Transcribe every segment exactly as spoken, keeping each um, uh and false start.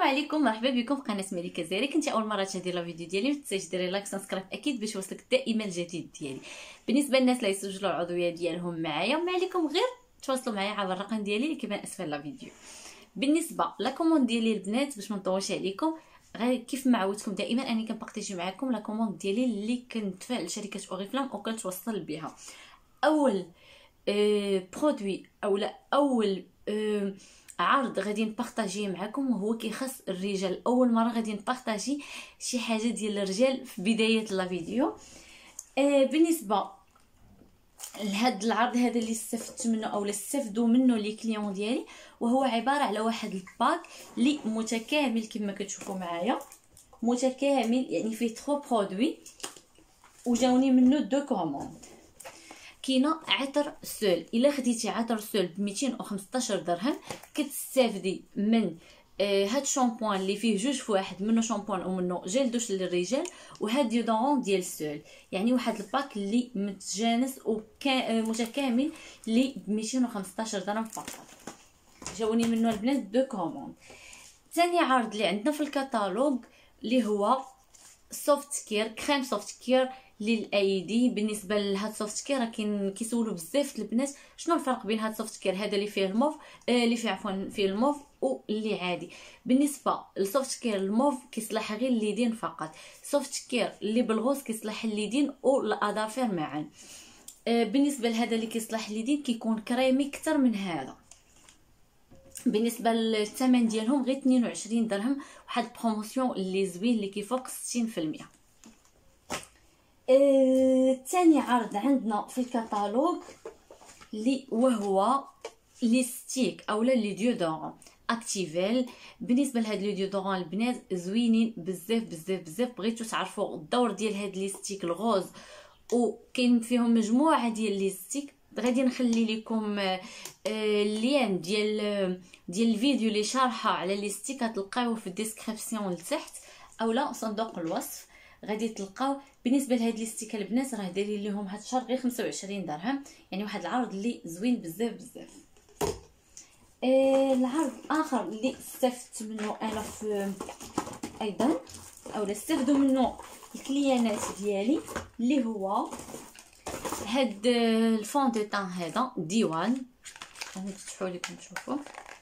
السلام عليكم، مرحبا بكم في قناه ملكه زهري. كنتي اول مره تشاهدي لا فيديو ديالي، ما تنسايش ديري لايك وسبسكرايب اكيد باش يوصلك دائما الجديد ديالي. بالنسبه للناس اللي يسجلوا العضويه ديالهم معايا، ما عليكم غير تواصلوا معايا عبر الرقم ديالي اللي كيبان اسفل لا فيديو. بالنسبه لا كوموند ديالي البنات، باش ما نطولش عليكم، غير كيف ما عودتكم دائما اني كنبارطاجي معكم لا كوموند ديالي اللي كندفع لشركه اوريفلام وكنتوصل بها. اول أه برودوي اولا اول أه عرض غادي نبارطاجيه معكم وهو كيخص الرجال. اول مره غادي نبارطاجي شي حاجه ديال الرجال في بدايه لا فيديو. أه بالنسبه لهذا العرض هذا اللي استفدت منه او استفدوا منه لي كليون ديالي، وهو عباره على واحد الباك اللي متكامل كما كتشوفوا معايا، متكامل يعني فيه ثلاثة برودوي وجاوني منه دو كوموند. كاينه عطر سول، الا خديتي عطر سول ب مئتين وخمسطاش درهم كتستافدي من آه هاد الشامبوان اللي فيه جوج في واحد، منه شامبوان ومنه جيل دوش للرجال، وهاد ديودورون ديال سول، يعني واحد الباك اللي متجانس ومتكامل اللي ب مئتين وخمسطاش درهم فقط. جاوني منه البنات دو كوموند. ثاني عرض اللي عندنا في الكتالوج اللي هو سوفت كير، كريم سوفت كير للايدي. بالنسبه لهاد سوفت كير كاين كيسولوا بزاف البنات شنو الفرق بين هاد سوفت كير هذا اللي فيه الموف آه اللي فيه عفوا فيه الموف واللي عادي. بالنسبه للسوفت كير الموف كيصلح غير اليدين فقط، سوفت كير اللي بالغوص كيصلح اليدين والاظافر معا. آه بالنسبه لهذا اللي كيصلح اليدين كيكون كريمي اكثر من هذا. بالنسبه للثمن ديالهم غير اثنين وعشرين درهم، واحد البروموسيون اللي زوين اللي كيفوق ستين بالمئة. ثاني أه عرض عندنا في الكتالوج اللي وهو لي ستيك اولا لي ديودورون اكتيفيل. بالنسبه لهاد لي ديودورون البنات زوينين بزاف بزاف بزاف. بغيتو تعرفوا الدور ديال هاد لي ستيك الغوز وكاين فيهم مجموعه ديال لي ستيك، غادي نخلي لكم اللين ديال ديال الفيديو اللي شارحه على لي ستيك، تلقاوه في الديسكريبسيون لتحت اولا صندوق الوصف غادي تلقاو. بالنسبه لهاد لي ستيك البنات راه دايرين لهم هاد الشهر غير خمسة وعشرين درهم، يعني واحد العرض اللي زوين بزاف بزاف. آه العرض اخر اللي استفدت منه انا في ايضا اولا استفدوا منه الكليانات ديالي اللي هو هاد الفون دو طان هذا ديوان. نفتحوا لكم تشوفوا.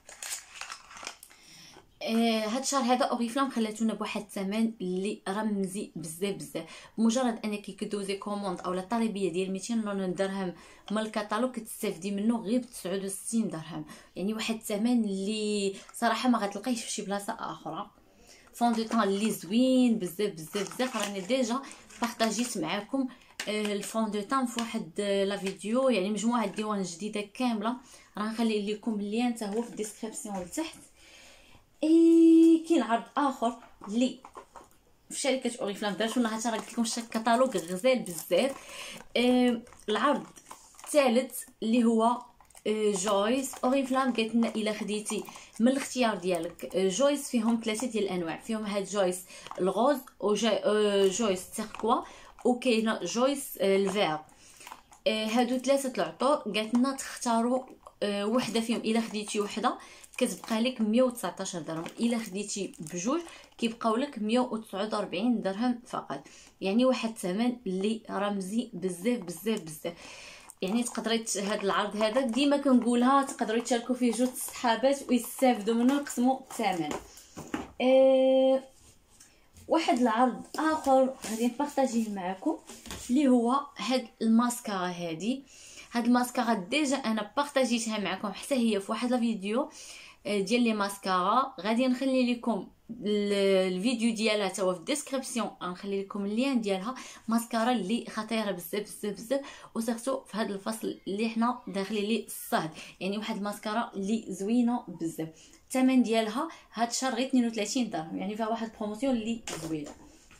آه هاد الشهر هذا اوريفلام خلاتونا بواحد الثمن اللي رمزي بزاف بزاف. بمجرد انك كدوزي كوموند اولا طلبيه ديال مئتين درهم من الكتالوج كتستافدي منه غير ب تسعة وستين درهم، يعني واحد الثمن اللي صراحه ما غتلقايش في شي بلاصه اخرى. فون دو طان اللي زوين بزاف بزاف بزاف. راني ديجا بارطاجيت معكم الفون دو طان في واحد لا فيديو، يعني مجموعه ديوان جديده كامله، راه نخلي لكم اللين حتى هو في الديسكريبسيون لتحت. اي كاين عرض اخر اللي في شركه اوريفلام درتو لنا، حتى راه قلت لكم الكتالوج غزال بزاف. آه العرض الثالث اللي هو آه جويس. اوريفلام قالت لنا الا خديتي من الاختيار ديالك آه جويس فيهم ثلاثه ديال الانواع، فيهم هاد جويس الغوز وجويس تيركوا وكاينه جويس آه الفير. آه هادو ثلاثه العطور قالت لنا تختاروا آه وحده فيهم. الا خديتي وحده كتبقى لك مئة وتسعطاش درهم، الا خديتي بجوج كيبقاو لك مئة وتسعة وأربعين درهم فقط، يعني واحد الثمن اللي رمزي بزاف بزاف بزاف. يعني تقدري هذا العرض هذا ديما كنقولها تقدروا تشاركوا فيه جوج صحابات ويستافدوا منه ويقسموا الثمن. أه واحد العرض اخر غادي نبارطاجيه معكم اللي هو هاد الماسكارا. هذه هاد الماسكارا ديجا انا بارطاجيتها معكم حتى هي في واحد الفيديو ديال لي ماسكارا، غادي نخلي لكم الفيديو ديالها حتى هو في الديسكريبسيون، غنخلي لكم اللين ديالها. ماسكارا اللي خطيره بزاف بزاف بزاف، وسيرتو في هذا الفصل اللي حنا داخلين ليه الصهد، يعني واحد الماسكارا اللي زوينه بزاف. الثمن ديالها هاد الشهر غير اثنين وثلاثين درهم، يعني فيها واحد البروموسيون اللي زوينه.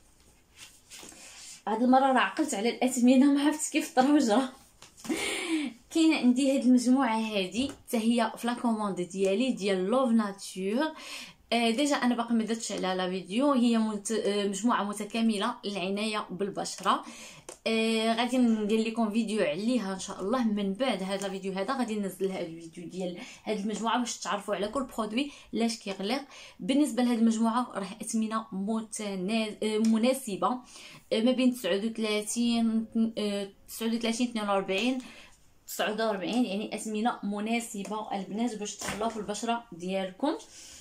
هاد المره راه عقلت على الاثمنه ما عرفتش كيف طروجه. كاين عندي هاد المجموعه هادي حتى هي في لا كوموند ديالي ديال لوف ناتور. آه ديجا انا باقي ما درتش على لا فيديو. هي مت... آه مجموعه متكامله للعنايه بالبشره. آه غادي ندير لكم فيديو عليها ان شاء الله. من بعد هذا الفيديو هذا غادي ننزل هذا الفيديو ديال هذه المجموعه باش تعرفوا على كل برودوي لاش كيغلق. بالنسبه لهذه المجموعه راه اثمنه متناز... آه مناسبه، آه ما بين تسعة وثلاثين آه تسعة وثلاثين اثنين وأربعين تسعة وأربعين، يعني اثمنه مناسبه البنات باش تهلاو في البشره ديالكم.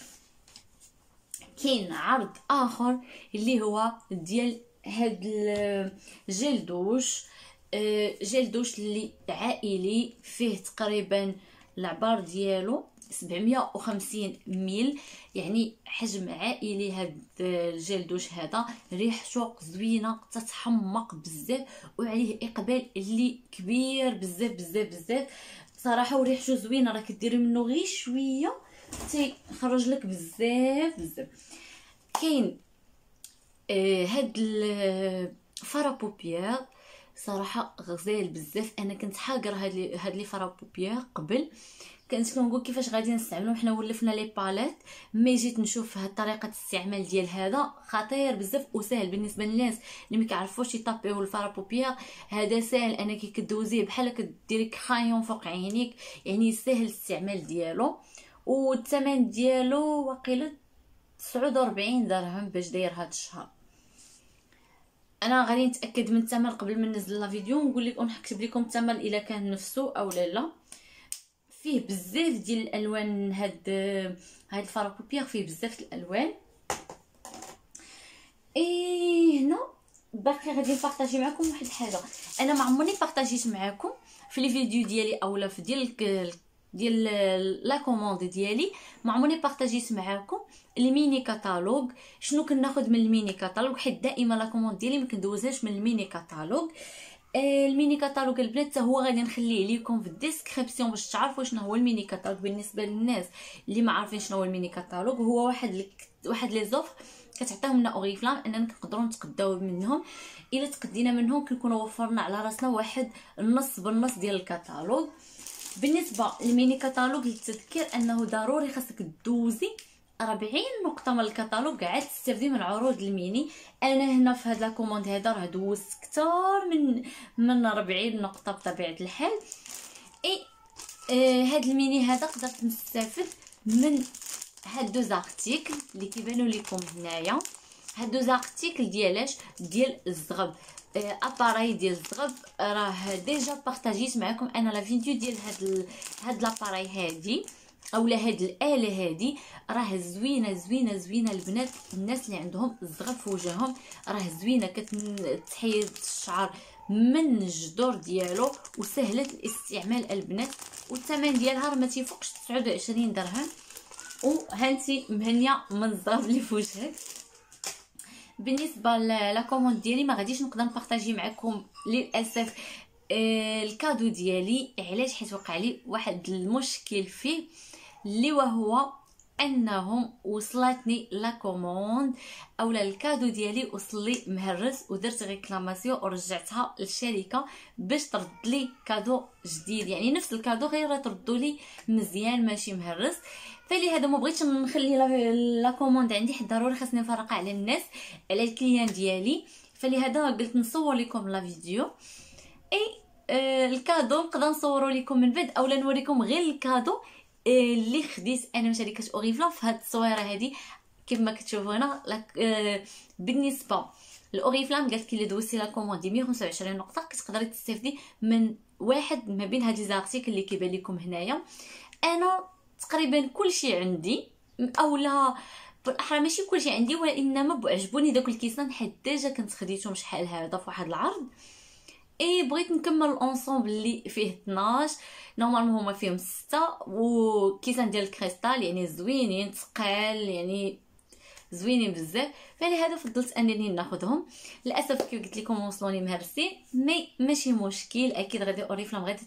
كاين عرض اخر اللي هو ديال هاد الجيل دوش. جيل دوش اللي عائلي، فيه تقريبا العبار ديالو سبعمية وخمسين ميل، يعني حجم عائلي. هاد الجيل دوش هذا ريحته زوينه، تتحمق بزاف وعليه اقبال اللي كبير بزاف بزاف بزاف صراحه، وريحته زوينه. راه كديري منه غير شويه تيخرج لك بزاف بزاف. كاين آه هاد الفارا بوبيير صراحه غزال بزاف. انا كنت حاقره هاد لي هاد لي فارا بوبيير قبل، كنت كنقول كيفاش غادي نستعملو. حنا ولفنا لي باليت، مي جيت نشوف هاد طريقه الاستعمال ديال هذا خطير بزاف وسهل بالنسبه للناس اللي ما كيعرفوش يطابيو الفارا بوبيير. هذا سهل انك كدوزيه بحال كديري كرايون فوق عينيك، يعني سهل الاستعمال ديالو. والثمن ديالو واقيلا تسعة وأربعين درهم باش داير هاد الشهر. انا غادي نتاكد من الثمن قبل ما ننزل لا فيديو ونقول لكم، نكتب لكم الثمن الا كان نفسه او لا لا. فيه بزاف ديال الالوان. هاد هاد الفارا بوبيير فيه بزاف الالوان. اي هنا باقي غادي نبارطاجي معكم واحد الحاجه انا ما عمرني بارطاجيت معكم في لي فيديو ديالي اولا في ديال ديال لا كوموند ديالي. ما عمرني بارطاجيت معكم الميني كاتالوج. شنو كناخذ من الميني كاتالوج؟ حيت دائما لا كوموند ديالي ما كندوزهاش من الميني كاتالوج. آه الميني كاتالوج البنات هو غادي نخليه لكم في الديسكريبسيون باش تعرفوا شنو هو الميني كاتالوج. بالنسبه للناس اللي ما عارفين شنو هو الميني كاتالوج، هو واحد لك واحد لي زوف كتعطيهم لنا اوريفلام اننا نقدروا نتقداو منهم. الا تقدينا منهم كنكونوا وفرنا على راسنا واحد النص بالنص ديال الكاتالوج. بالنسبه للميني كاتالوج للتذكير انه ضروري خاصك دوزي أربعين نقطه من الكاتالوج عاد تستافدي من عروض الميني. انا هنا في هذا لاكوموند هذا راه دوزت اكثر من من أربعين نقطه بطبيعه الحال. اي آه هاد الميني هذا قدرت نستافد من هاد دو زارتيكل اللي كيبانوا لكم هنايا. هاد دو زارتيكل ديالاش ديال الزغب. اباراي ديال الزغب راه ديجا بارطاجيت معكم انا لا فيديو ديال هاد ال... هاد لاباراي هادي اولا هاد الاله هادي. راه زوينه زوينه زوينه البنات. الناس اللي عندهم الزغب في وجههم راه زوينه، كتحيد الشعر من الجذور ديالو وسهله الاستعمال البنات. والثمن ديالها راه ما تيفوقش تسعة وعشرين درهم. وهانتي مهنيه من الزغب اللي في وجهك. بالنسبه لا كوموند ديالي ما غاديش نقدر نبارطاجي معكم للاسف آه الكادو ديالي. علاش؟ حيت وقع لي واحد المشكل فيه اللي وهو انهم وصلتني لا كوموند اولا الكادو ديالي وصل لي مهرس، ودرت ريكلاماسيون ورجعتها للشركه باش ترد لي كادو جديد، يعني نفس الكادو غير تردوا لي مزيان ماشي مهرس. فلهذا ما بغيتش نخلي لا كوموند عندي حيت ضروري خاصني نفرقها على الناس على الكليان ديالي. فلهذا قلت نصور لكم لا فيديو. اي آه الكادو نقدر نصوروا لكم من بعد اولا نوريكم غير الكادو اللي خديت انا من شركه اوريفلام في هذه التصويره هذه. كيف ما كتشوفوا هنا آه بالنسبه لاوريفلام قالت لي اللي دوزتي لا كوموند مية وخمسة وعشرين نقطه كتقدري تستافدي من واحد ما بين هاد لي زارتيكل اللي كيبان لكم هنايا. انا تقريبا كلشي عندي اولا بالاحرى ماشي كلشي عندي، وانما عجبوني داك الكيسان حيت ديجا كنت خديتهم شحال هذا في واحد العرض. اي بغيت نكمل الانصومبل اللي فيه اثناش. نورمالمون هما فيهم ستة وكيسان ديال الكريستال يعني زوينين ثقال يعني زوينين بزاف. فلهذا فضلت انني ناخذهم. للاسف كيف قلت لكم وصلوني مهرسين، مي ماشي مشكل. اكيد غادي اوريفلام غادي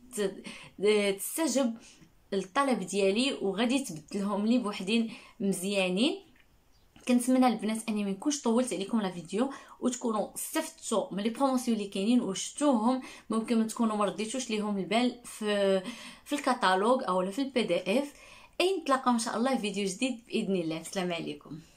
تستجب الطلب ديالي وغادي تبدلهم لي بوحدين مزيانين. كنتمنى البنات اني ما نكونش طولت عليكم لا فيديو وتكونوا استفدتوا من لي بروموسيون اللي كاينين وشفتوهم. ممكن ما تكونوا ما رديتوش ليهم البال في في الكتالوج او في البي دي اف. اي نتلاقاو ان شاء الله في فيديو جديد باذن الله. السلام عليكم.